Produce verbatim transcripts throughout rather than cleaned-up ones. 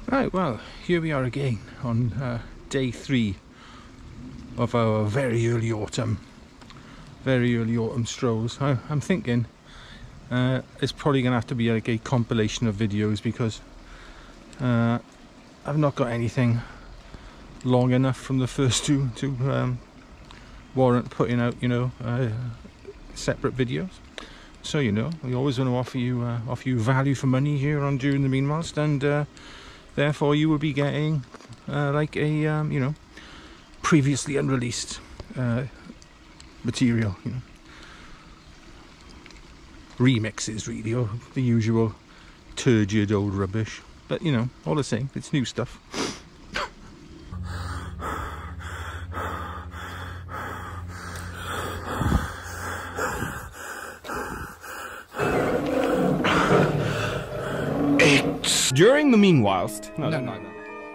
Right, well, here we are again on uh, day three of our very early autumn, very early autumn strolls. I, I'm thinking uh, it's probably going to have to be like a compilation of videos because uh, I've not got anything long enough from the first two to um, warrant putting out, you know, uh, separate videos. So, you know, we always want to offer you uh, offer you value for money here on During the Meanwhilest, and uh, therefore you will be getting uh, like a um, you know, previously unreleased uh, material, you know, remixes really, or the usual turgid old rubbish. But you know, all the same, it's new stuff. During the Meanwhilest. No, no, no, no.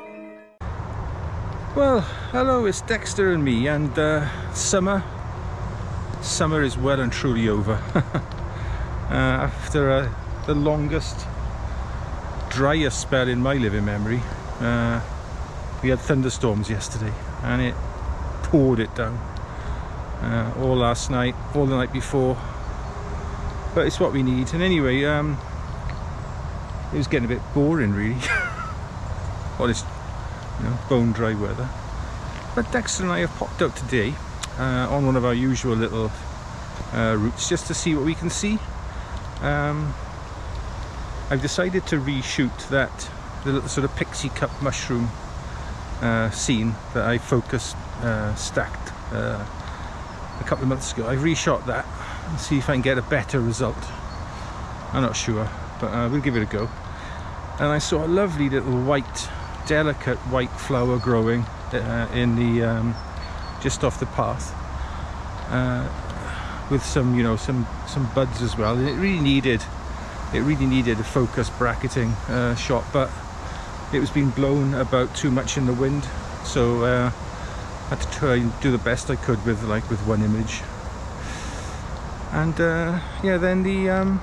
Well, hello, it's Dexter and me, and uh, summer, summer is well and truly over. uh, after uh, the longest, driest spell in my living memory, uh, we had thunderstorms yesterday, and it poured it down uh, all last night, all the night before. But it's what we need. And anyway, um, it was getting a bit boring, really. All this, you know, bone dry weather. But Dexter and I have popped out today uh, on one of our usual little uh, routes just to see what we can see. Um, I've decided to reshoot that the little sort of pixie cup mushroom uh, scene that I focused uh, stacked uh, a couple of months ago. I've reshot that and see if I can get a better result. I'm not sure, but uh, we'll give it a go. And I saw a lovely little white, delicate white flower growing uh, in the um, just off the path, uh, with some, you know, some some buds as well. And it really needed, it really needed a focus bracketing uh, shot, but it was being blown about too much in the wind, so uh, I had to try and do the best I could with like with one image. And uh, yeah, then the um,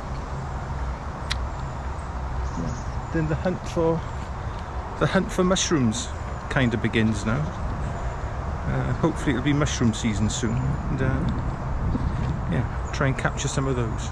then the hunt for the hunt for mushrooms kind of begins now. Uh, hopefully it'll be mushroom season soon, and uh, yeah, try and capture some of those.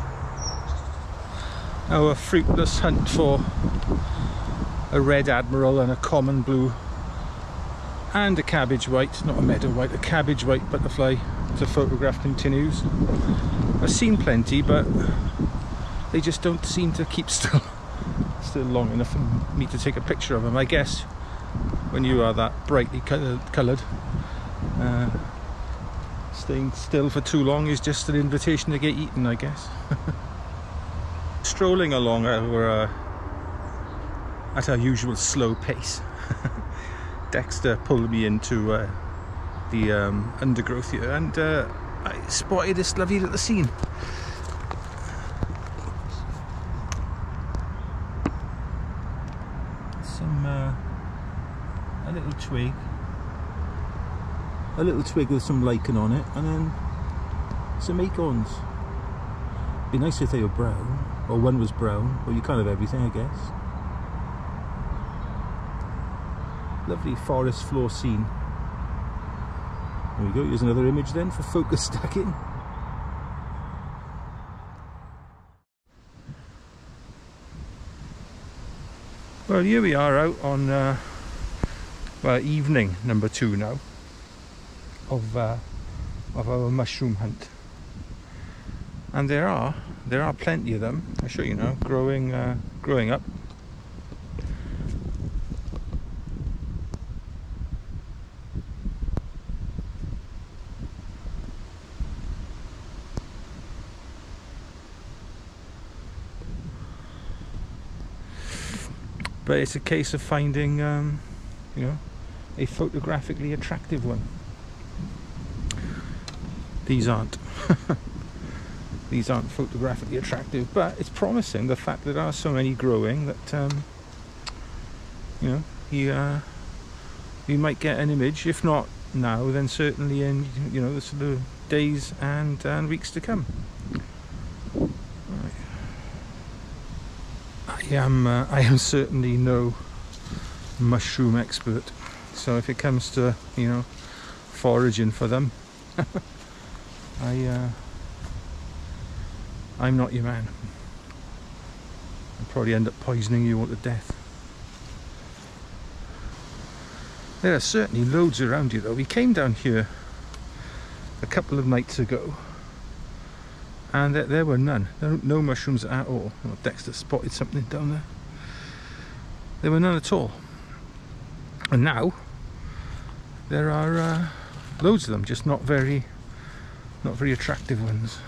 Our fruitless hunt for a red admiral and a common blue and a cabbage white, not a meadow white, a cabbage white butterfly to photograph continues. I've seen plenty, but they just don't seem to keep still still long enough for me to take a picture of them. I guess when you are that brightly coloured, uh, staying still for too long is just an invitation to get eaten, I guess. Strolling along our, uh, at our usual slow pace, Dexter pulled me into uh, the um, undergrowth here, and uh, I spotted this lovely little scene. Some uh, a little twig, a little twig with some lichen on it, and then some acorns. Be nice if they were brown, or one was brown, or you kind of everything, I guess. Lovely forest floor scene. There we go. Here's another image then for focus stacking. Well, here we are out on uh, well, evening number two now of uh, of our mushroom hunt, and there are there are plenty of them. I'll show you now, growing uh, growing up. But it's a case of finding, um, you know, a photographically attractive one. These aren't. These aren't photographically attractive, but it's promising, the fact that there are so many growing, that, um, you know, you, uh, you might get an image, if not now, then certainly in, you know, the sort of days and, and weeks to come. I am, uh, I am certainly no mushroom expert. So if it comes to, you know, foraging for them, I uh, I'm not your man. I'll probably end up poisoning you all to death. There are certainly loads around here though. We came down here a couple of nights ago and there, there were none. No, no mushrooms at all. Oh, Dexter spotted something down there. There were none at all. And now there are uh, loads of them, just not very not very attractive ones.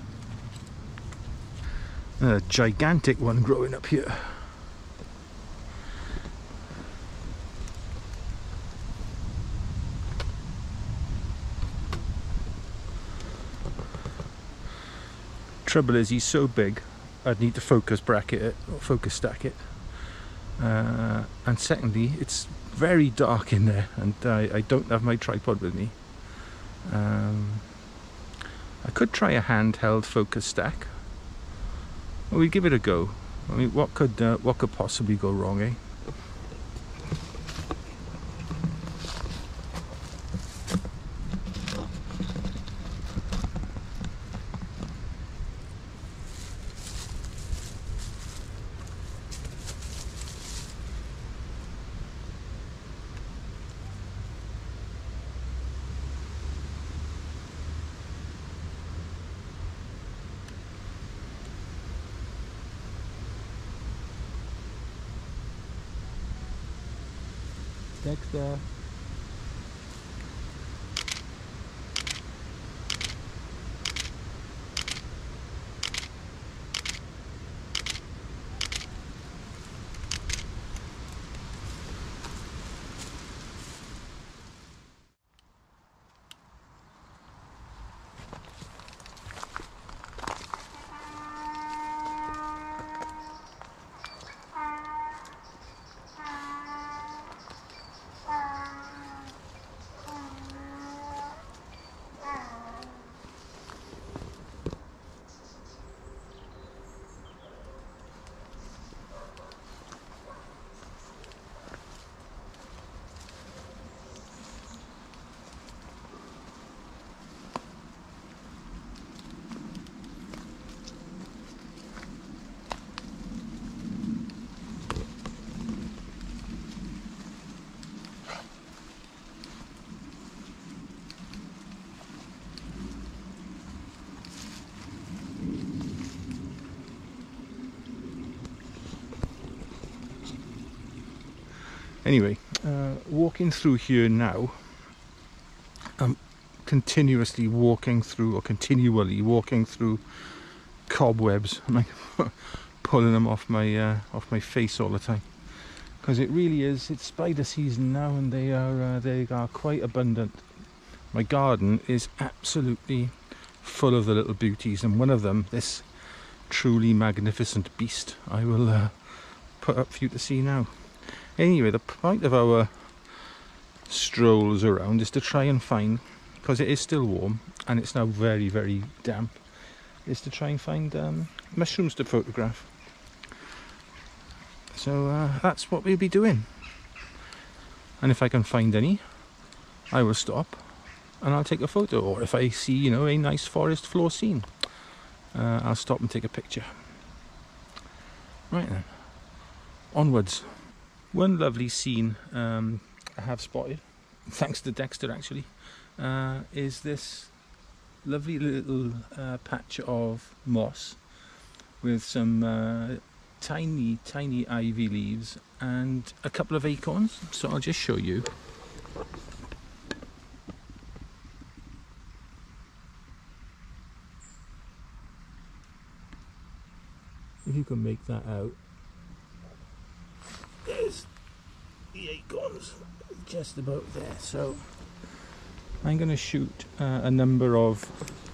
A gigantic one growing up here. Trouble is, he's so big, I'd need to focus bracket it or focus stack it. Uh, and secondly, it's very dark in there, and I, I don't have my tripod with me. Um, I could try a handheld focus stack. Well, we give it a go. I mean, what could uh, what could possibly go wrong, eh? Dexter. Anyway, uh, walking through here now, I'm continuously walking through, or continually walking through cobwebs. I'm like pulling them off my uh, off my face all the time, because it really is. It's spider season now, and they are uh, they are quite abundant. My garden is absolutely full of the little beauties, and one of them, this truly magnificent beast, I will uh, put up for you to see now. Anyway, the point of our strolls around is to try and find, because it is still warm and it's now very very damp, is to try and find um, mushrooms to photograph. So uh, that's what we'll be doing, and if I can find any, I will stop and I'll take a photo, or if I see, you know, a nice forest floor scene, uh, I'll stop and take a picture. Right then, onwards. One lovely scene um, I have spotted, thanks to Dexter actually, uh, is this lovely little uh, patch of moss with some uh, tiny, tiny ivy leaves and a couple of acorns. So I'll just show you. If you can make that out. There's the acorns just about there. So I'm going to shoot uh, a number of,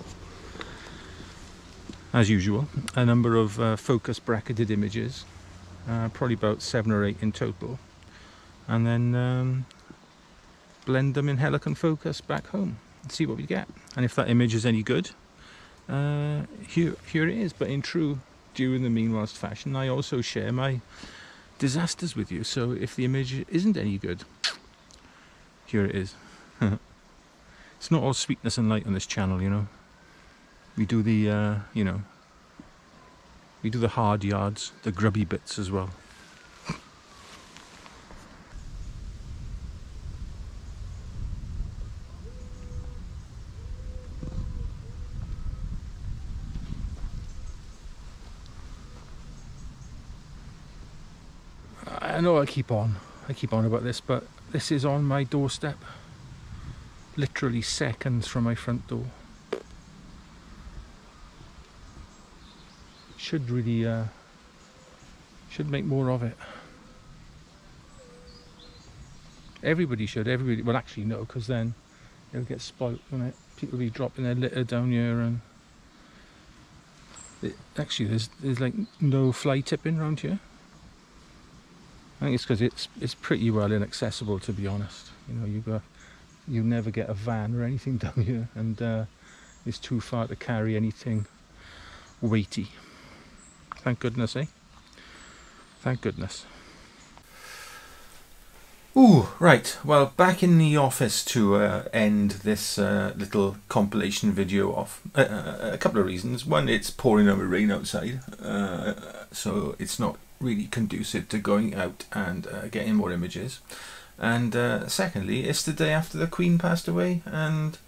as usual, a number of uh, focus bracketed images, uh, probably about seven or eight in total, and then um, blend them in Helicon focus back home and see what we get. And if that image is any good, uh, here, here it is. But in true During the Mean Whilst fashion, I also share my disasters with you. So if the image isn't any good, here it is. It's not all sweetness and light on this channel, you know. We do the, uh, you know, we do the hard yards, the grubby bits as well. I know I keep on, I keep on about this, but this is on my doorstep. Literally seconds from my front door. Should really, uh, should make more of it. Everybody should, everybody, well actually no, because then it'll get spoilt, won't it? People will be dropping their litter down here, and it, actually there's, there's like no fly tipping around here. I think it's because it's it's pretty well inaccessible, to be honest. You know, you got you never get a van or anything down here, and uh, it's too far to carry anything weighty. Thank goodness, eh? Thank goodness. Ooh, right. Well, back in the office to uh, end this uh, little compilation video off. Uh, uh, a couple of reasons. One, it's pouring over rain outside, uh, so it's not really conducive to going out and uh, getting more images. And uh, secondly, it's the day after the Queen passed away, and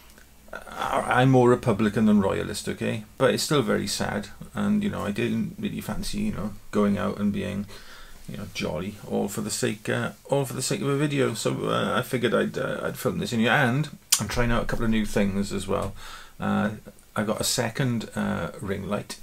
I'm more Republican than Royalist, okay? But it's still very sad, and you know, I didn't really fancy, you know, going out and being, you know, jolly, all for the sake, uh, all for the sake of a video. So uh, I figured I'd uh, I'd film this in here, and I'm trying out a couple of new things as well. Uh, I got a second uh, ring light.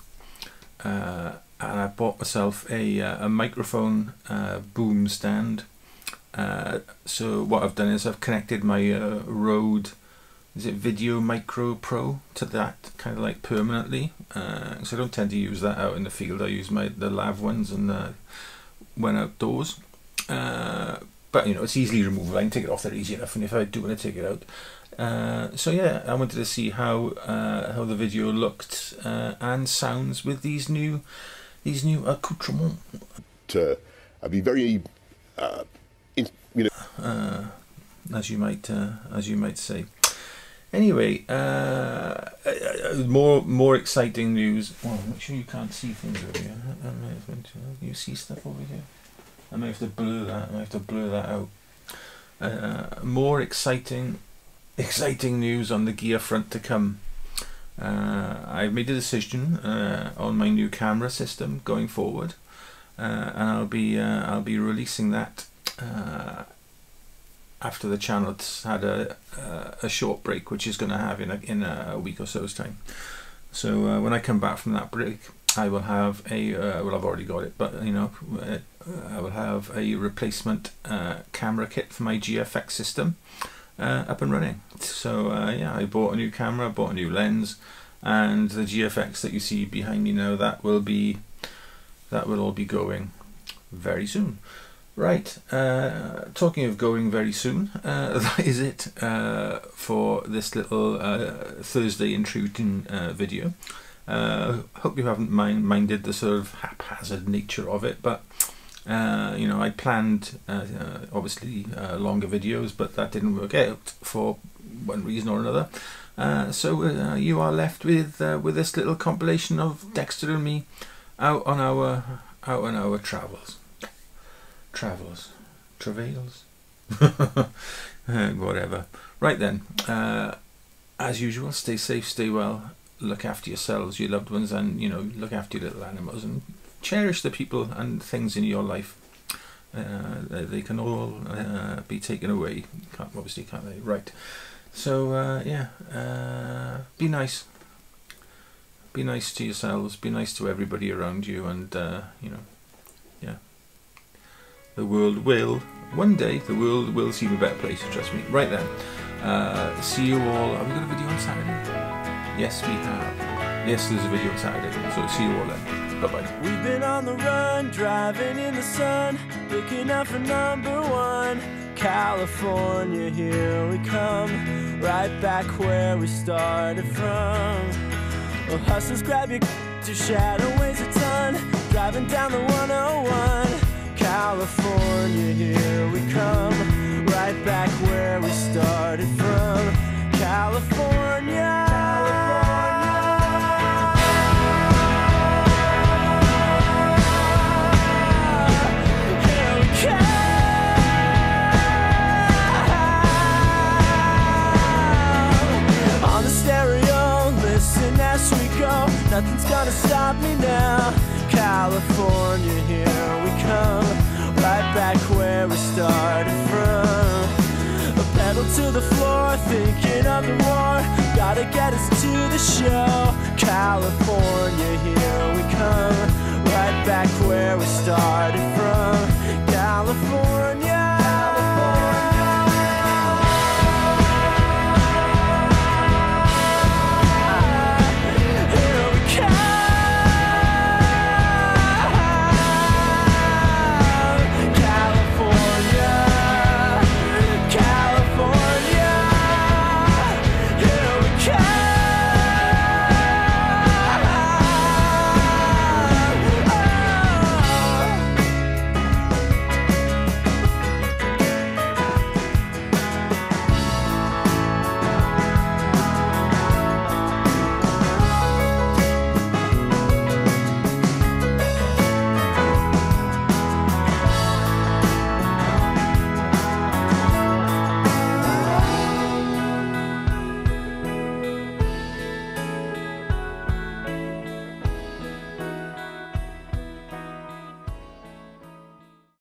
Uh, and I bought myself a, uh, a microphone uh, boom stand. Uh, so what I've done is I've connected my uh, Rode, is it Video Micro Pro, to that kind of like permanently. Uh, so I don't tend to use that out in the field. I use my the lav ones and uh, when outdoors. Uh, but you know, it's easily removable. I can take it off there easy enough, and if I do want to take it out. Uh, so yeah, I wanted to see how uh, how the video looked uh, and sounds with these new these new accoutrements. To uh, be very, uh, in, you know, uh, as you might uh, as you might say. Anyway, uh, more more exciting news. Well, make sure you can't see things over here. You see stuff over here. I may have to blur that. I may have to blur that out. Uh, more exciting, exciting news on the gear front to come. Uh, I've made a decision uh, on my new camera system going forward, uh, and I'll be uh, I'll be releasing that uh, after the channel's had a uh, a short break, which is going to have in a in a week or so's time. So uh, when I come back from that break, I will have a uh, well, I've already got it, but you know, uh, I will have a replacement uh, camera kit for my G F X system uh, up and running. So uh, yeah, I bought a new camera, bought a new lens, and the G F X that you see behind me now, that will be that will all be going very soon. Right, uh, talking of going very soon, uh, that is it uh, for this little uh, Thursday intruding uh, video. Uh, hope you haven't mind minded the sort of haphazard nature of it, but uh, you know, I planned uh, uh, obviously uh, longer videos, but that didn't work out for one reason or another. Uh, so uh, you are left with uh, with this little compilation of Dexter and me out on our out on our travels. Travels, travails, whatever. Right then, uh, as usual, stay safe, stay well, look after yourselves, your loved ones, and you know, look after your little animals, and cherish the people and things in your life. Uh, they can all uh, be taken away, can't, obviously, can't they? Right. So uh, yeah, uh, be nice. Be nice to yourselves. Be nice to everybody around you, and uh, you know, yeah. The world will, one day, the world will seem a better place, trust me. Right then, uh, see you all. Have we got a video on Saturday? Yes, we have. Yes, there's a video on Saturday, so see you all then. Bye-bye. We've been on the run, driving in the sun, looking out for number one. California, here we come, right back where we started from. Well, hustlers, grab your to shadow weighs a ton, driving down the one oh one. California, here we come, right back where we started from. California, here we come. On the stereo, listen as we go, nothing's gonna stop me now. California, here we come, right back where we started from. A pedal to the floor, thinking of the war, gotta get us to the show. California, here we come, right back where we started from.